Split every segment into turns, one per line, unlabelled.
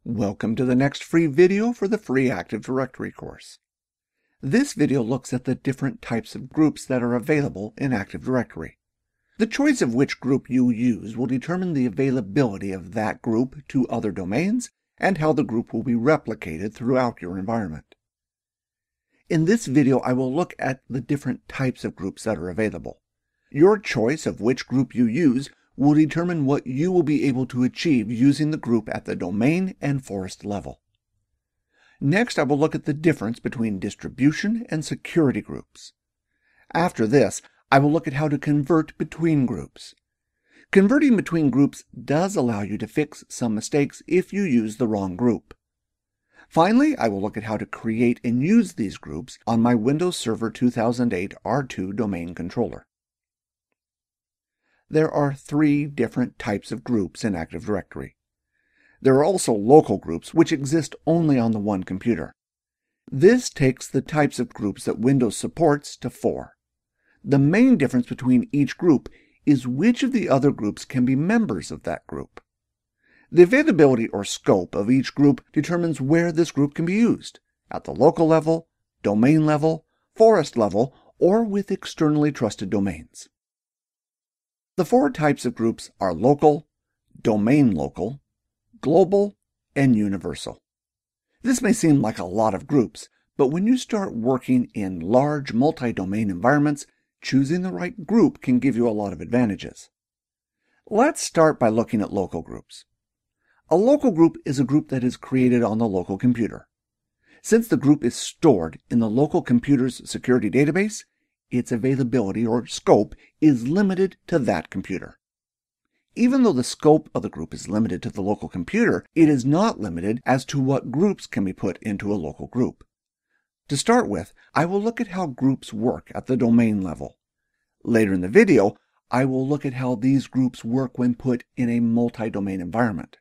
Welcome to the next free video for the free Active Directory course. This video looks at the different types of groups that are available in Active Directory. The choice of which group you use will determine the availability of that group to other domains and how the group will be replicated throughout your environment. In this video, I will look at the different types of groups that are available. Your choice of which group you use will determine what you will be able to achieve using the group at the domain and forest level. Next, I will look at the difference between distribution and security groups. After this, I will look at how to convert between groups. Converting between groups does allow you to fix some mistakes if you use the wrong group. Finally, I will look at how to create and use these groups on my Windows Server 2008 R2 domain controller. There are 3 different types of groups in Active Directory. There are also local groups, which exist only on the one computer. This takes the types of groups that Windows supports to 4. The main difference between each group is which of the other groups can be members of that group. The availability or scope of each group determines where this group can be used, at the local level, domain level, forest level, or with externally trusted domains. The 4 types of groups are local, domain local, global, and universal. This may seem like a lot of groups, but when you start working in large multi-domain environments, choosing the right group can give you a lot of advantages. Let's start by looking at local groups. A local group is a group that is created on the local computer. Since the group is stored in the local computer's security database, its availability or scope is limited to that computer. Even though the scope of the group is limited to the local computer, it is not limited as to what groups can be put into a local group. To start with, I will look at how groups work at the domain level. Later in the video, I will look at how these groups work when put in a multi-domain environment.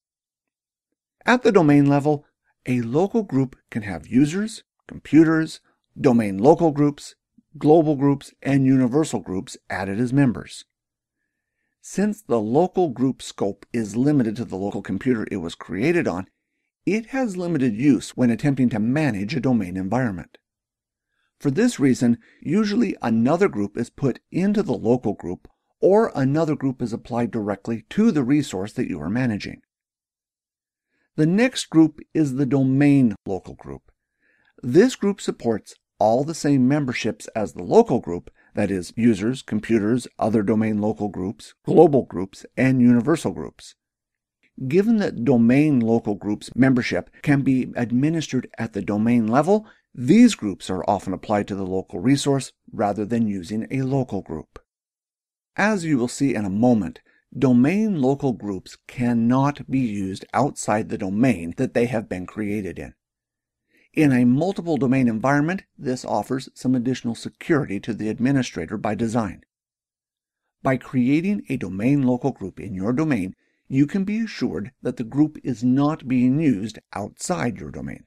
At the domain level, a local group can have users, computers, domain local groups, global groups, and universal groups added as members. Since the local group scope is limited to the local computer it was created on, it has limited use when attempting to manage a domain environment. For this reason, usually another group is put into the local group, or another group is applied directly to the resource that you are managing. The next group is the domain local group. This group supports all the same memberships as the local group, that is, users, computers, other domain local groups, global groups, and universal groups. Given that domain local groups membership can be administered at the domain level, these groups are often applied to the local resource rather than using a local group. As you will see in a moment, domain local groups cannot be used outside the domain that they have been created in. In a multiple domain environment, this offers some additional security to the administrator by design. By creating a domain local group in your domain, you can be assured that the group is not being used outside your domain.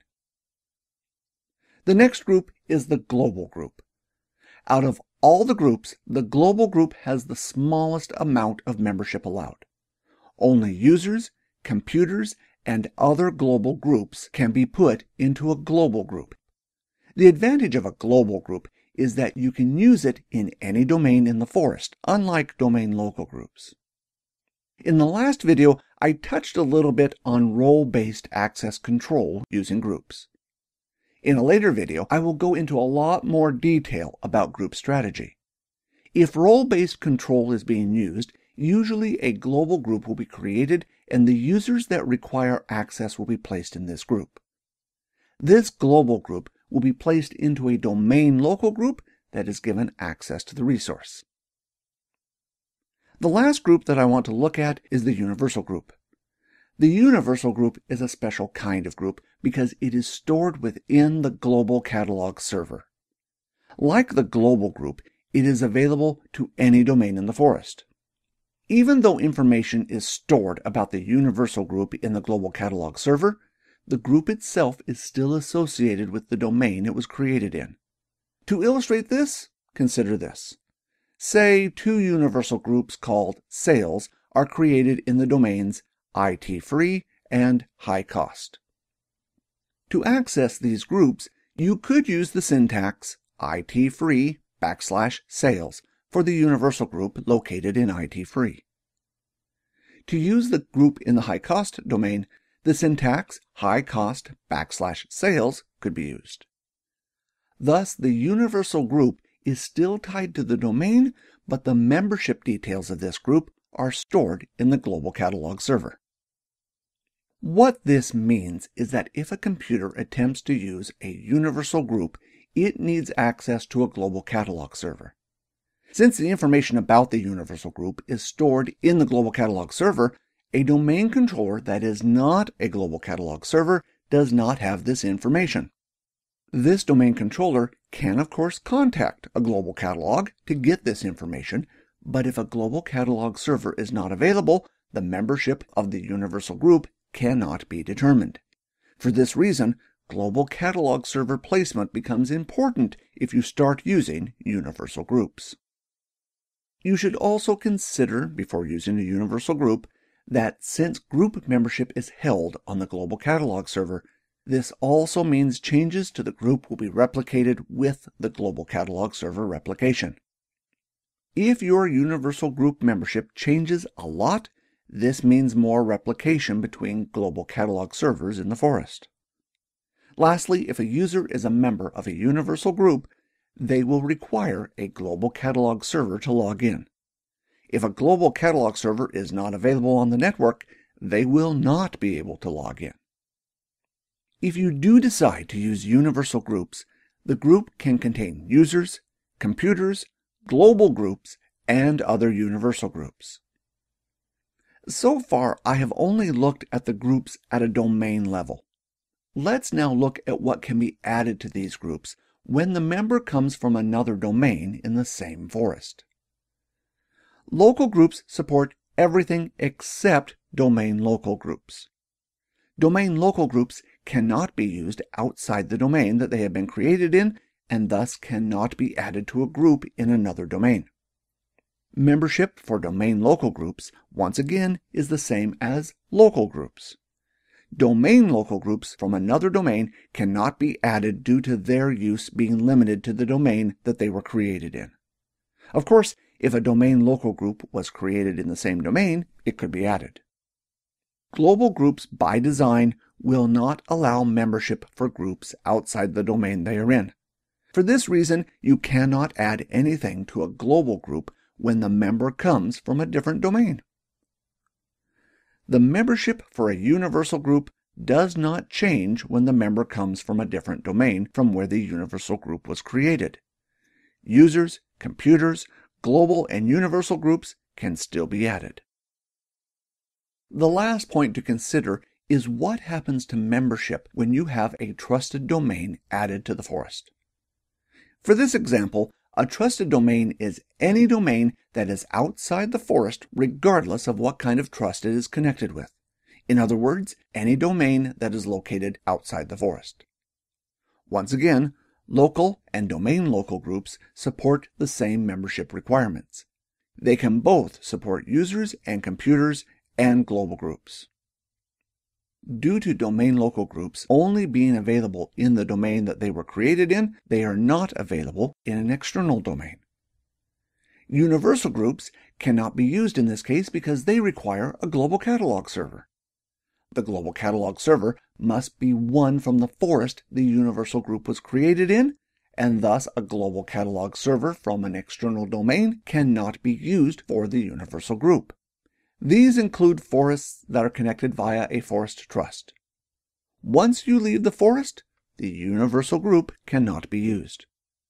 The next group is the global group. Out of all the groups, the global group has the smallest amount of membership allowed. Only users, computers, and other global groups can be put into a global group. The advantage of a global group is that you can use it in any domain in the forest, unlike domain local groups. In the last video, I touched a little bit on role-based access control using groups. In a later video, I will go into a lot more detail about group strategy. If role-based control is being used, usually a global group will be created and the users that require access will be placed in this group. This global group will be placed into a domain local group that is given access to the resource. The last group that I want to look at is the universal group. The universal group is a special kind of group because it is stored within the global catalog server. Like the global group, it is available to any domain in the forest. Even though information is stored about the universal group in the global catalog server, the group itself is still associated with the domain it was created in. To illustrate this, consider this. Say 2 universal groups called sales are created in the domains ITFree and high cost. To access these groups, you could use the syntax ITFree\sales for the universal group located in ITFree. To use the group in the high cost domain, the syntax high-cost\sales could be used. Thus, the universal group is still tied to the domain, but the membership details of this group are stored in the global catalog server. What this means is that if a computer attempts to use a universal group, it needs access to a global catalog server. Since the information about the universal group is stored in the global catalog server, a domain controller that is not a global catalog server does not have this information. This domain controller can, of course, contact a global catalog to get this information, but if a global catalog server is not available, the membership of the universal group cannot be determined. For this reason, global catalog server placement becomes important if you start using universal groups. You should also consider, before using a universal group, that since group membership is held on the global catalog server, this also means changes to the group will be replicated with the global catalog server replication. If your universal group membership changes a lot, this means more replication between global catalog servers in the forest. Lastly, if a user is a member of a universal group, they will require a global catalog server to log in. If a global catalog server is not available on the network, they will not be able to log in. If you do decide to use universal groups, the group can contain users, computers, global groups, and other universal groups. So far, I have only looked at the groups at a domain level. Let's now look at what can be added to these groups when the member comes from another domain in the same forest. Local groups support everything except domain local groups. Domain local groups cannot be used outside the domain that they have been created in, and thus cannot be added to a group in another domain. Membership for domain local groups, once again, is the same as local groups. Domain local groups from another domain cannot be added due to their use being limited to the domain that they were created in. Of course, if a domain local group was created in the same domain, it could be added. Global groups, by design, will not allow membership for groups outside the domain they are in. For this reason, you cannot add anything to a global group when the member comes from a different domain. The membership for a universal group does not change when the member comes from a different domain from where the universal group was created. Users, computers, global and universal groups can still be added. The last point to consider is what happens to membership when you have a trusted domain added to the forest. For this example, a trusted domain is any domain that is outside the forest regardless of what kind of trust it is connected with. In other words, any domain that is located outside the forest. Once again, local and domain local groups support the same membership requirements. They can both support users and computers and global groups. Due to domain local groups only being available in the domain that they were created in, they are not available in an external domain. Universal groups cannot be used in this case because they require a global catalog server. The global catalog server must be one from the forest the universal group was created in, and thus a global catalog server from an external domain cannot be used for the universal group. These include forests that are connected via a forest trust. Once you leave the forest, the universal group cannot be used.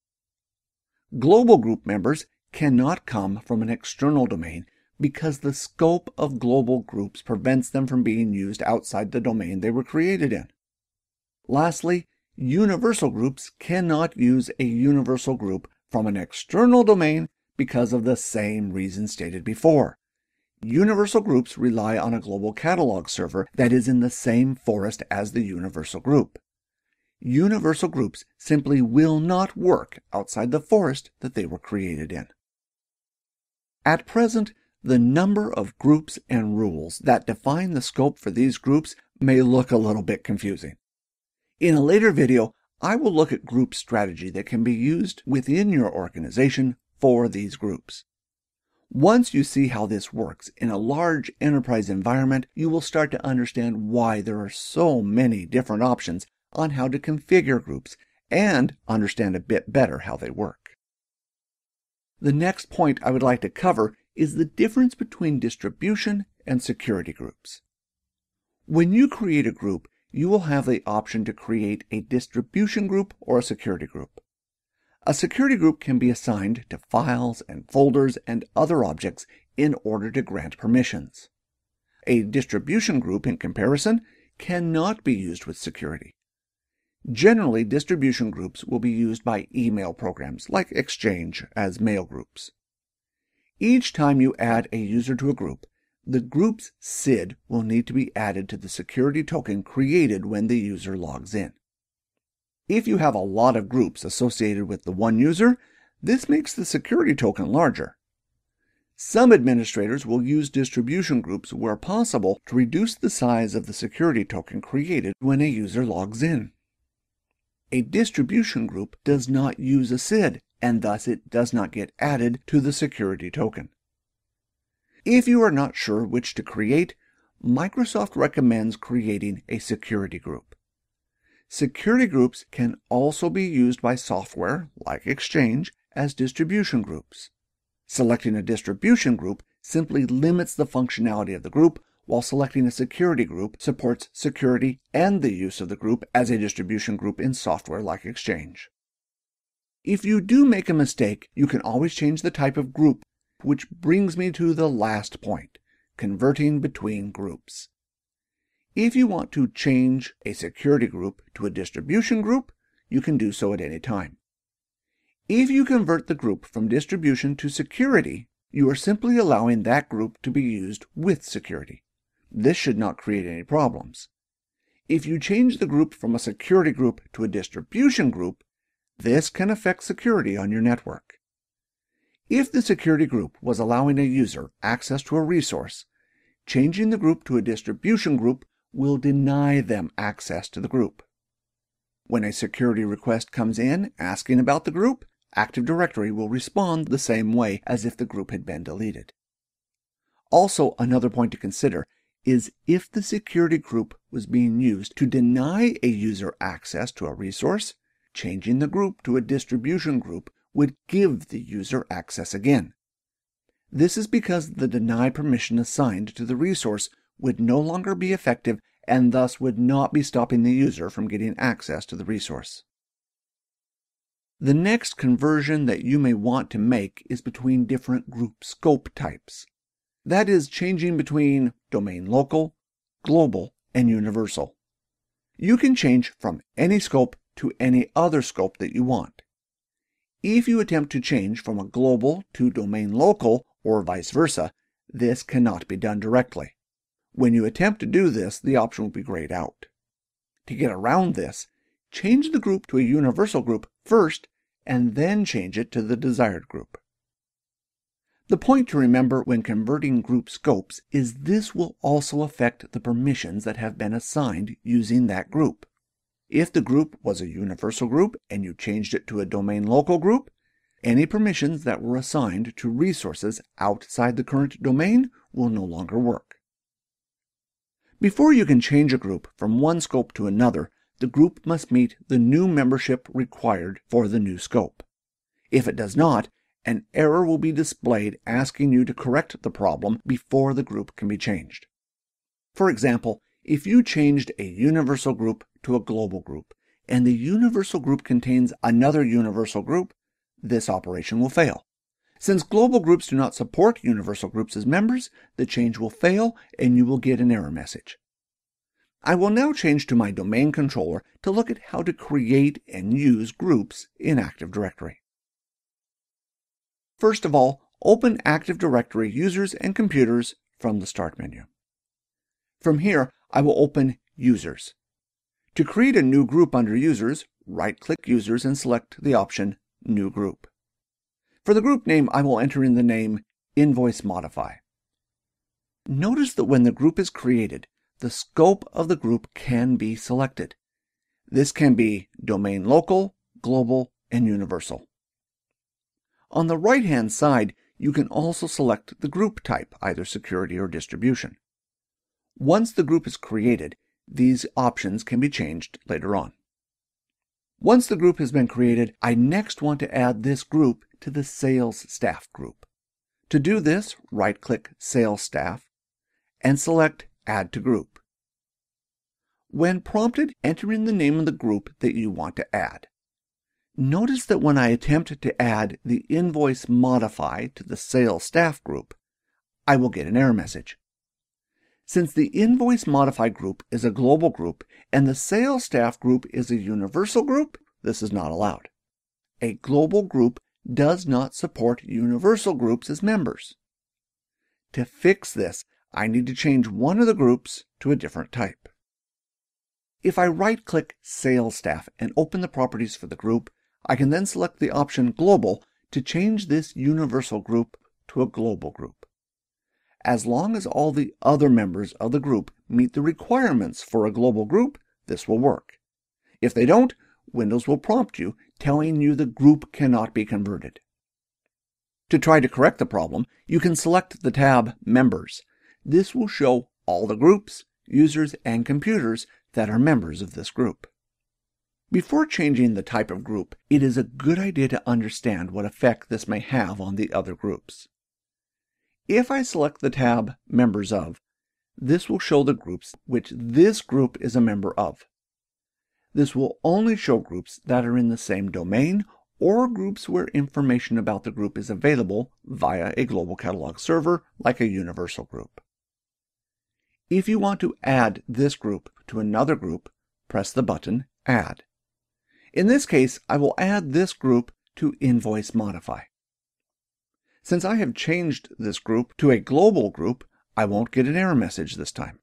Global group members cannot come from an external domain because the scope of global groups prevents them from being used outside the domain they were created in. Lastly, universal groups cannot use a universal group from an external domain because of the same reason stated before. Universal groups rely on a global catalog server that is in the same forest as the universal group. Universal groups simply will not work outside the forest that they were created in. At present, the number of groups and rules that define the scope for these groups may look a little bit confusing. In a later video, I will look at group strategy that can be used within your organization for these groups. Once you see how this works in a large enterprise environment, you will start to understand why there are so many different options on how to configure groups and understand a bit better how they work. The next point I would like to cover is the difference between distribution and security groups. When you create a group, you will have the option to create a distribution group or a security group. A security group can be assigned to files and folders and other objects in order to grant permissions. A distribution group, in comparison, cannot be used with security. Generally, distribution groups will be used by email programs like Exchange as mail groups. Each time you add a user to a group, the group's SID will need to be added to the security token created when the user logs in. If you have a lot of groups associated with the one user, this makes the security token larger. Some administrators will use distribution groups where possible to reduce the size of the security token created when a user logs in. A distribution group does not use a SID, and thus it does not get added to the security token. If you are not sure which to create, Microsoft recommends creating a security group. Security groups can also be used by software, like Exchange, as distribution groups. Selecting a distribution group simply limits the functionality of the group, while selecting a security group supports security and the use of the group as a distribution group in software like Exchange. If you do make a mistake, you can always change the type of group, which brings me to the last point, converting between groups. If you want to change a security group to a distribution group, you can do so at any time. If you convert the group from distribution to security, you are simply allowing that group to be used with security. This should not create any problems. If you change the group from a security group to a distribution group, this can affect security on your network. If the security group was allowing a user access to a resource, changing the group to a distribution group will deny them access to the group. When a security request comes in asking about the group, Active Directory will respond the same way as if the group had been deleted. Also, another point to consider is if the security group was being used to deny a user access to a resource, changing the group to a distribution group would give the user access again. This is because the deny permission assigned to the resource would no longer be effective and thus would not be stopping the user from getting access to the resource. The next conversion that you may want to make is between different group scope types. That is, changing between domain local, global, and universal. You can change from any scope to any other scope that you want. If you attempt to change from a global to domain local, or vice versa, this cannot be done directly. When you attempt to do this, the option will be grayed out. To get around this, change the group to a universal group first, and then change it to the desired group. The point to remember when converting group scopes is this will also affect the permissions that have been assigned using that group. If the group was a universal group and you changed it to a domain local group, any permissions that were assigned to resources outside the current domain will no longer work. Before you can change a group from one scope to another, the group must meet the new membership required for the new scope. If it does not, an error will be displayed asking you to correct the problem before the group can be changed. For example, if you changed a universal group to a global group, and the universal group contains another universal group, this operation will fail. Since global groups do not support universal groups as members, the change will fail and you will get an error message. I will now change to my domain controller to look at how to create and use groups in Active Directory. First of all, open Active Directory Users and Computers from the Start menu. From here, I will open Users. To create a new group under Users, right-click Users and select the option New Group. For the group name, I will enter in the name Invoice Modify. Notice that when the group is created, the scope of the group can be selected. This can be domain local, global, and universal. On the right-hand side, you can also select the group type, either security or distribution. Once the group is created, these options can be changed later on. Once the group has been created, I next want to add this group to the sales staff group. To do this, right-click Sales Staff and select Add to Group. When prompted, enter in the name of the group that you want to add. Notice that when I attempt to add the Invoice Modify to the Sales Staff group, I will get an error message. Since the Invoice Modify group is a global group and the Sales Staff group is a universal group, this is not allowed. A global group does not support universal groups as members. To fix this, I need to change one of the groups to a different type. If I right-click Sales Staff and open the properties for the group, I can then select the option Global to change this universal group to a global group. As long as all the other members of the group meet the requirements for a global group, this will work. If they don't, Windows will prompt you, telling you the group cannot be converted. To try to correct the problem, you can select the tab Members. This will show all the groups, users, and computers that are members of this group. Before changing the type of group, it is a good idea to understand what effect this may have on the other groups. If I select the tab Members Of, this will show the groups which this group is a member of. This will only show groups that are in the same domain or groups where information about the group is available via a global catalog server like a universal group. If you want to add this group to another group, press the button Add. In this case, I will add this group to Invoice Modify. Since I have changed this group to a global group, I won't get an error message this time.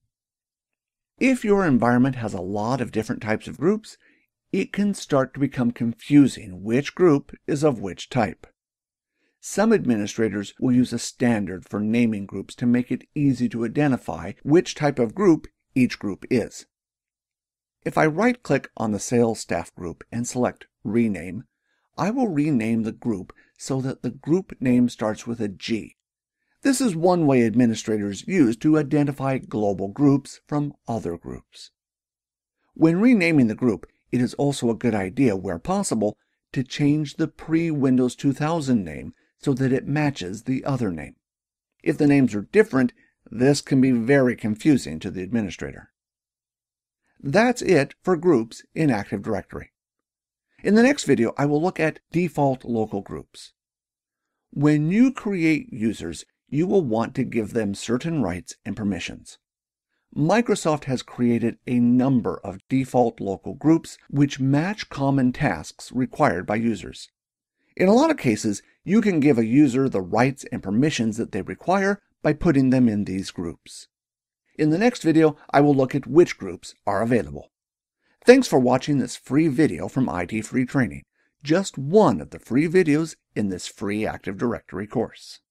If your environment has a lot of different types of groups, it can start to become confusing which group is of which type. Some administrators will use a standard for naming groups to make it easy to identify which type of group each group is. If I right-click on the Sales Staff group and select Rename, I will rename the group so that the group name starts with a G. This is one way administrators use to identify global groups from other groups. When renaming the group, it is also a good idea, where possible, to change the pre-Windows 2000 name so that it matches the other name. If the names are different, this can be very confusing to the administrator. That's it for groups in Active Directory. In the next video, I will look at default local groups. When you create users, you will want to give them certain rights and permissions. Microsoft has created a number of default local groups which match common tasks required by users. In a lot of cases, you can give a user the rights and permissions that they require by putting them in these groups. In the next video, I will look at which groups are available. Thanks for watching this free video from IT Free Training, just one of the free videos in this free Active Directory course.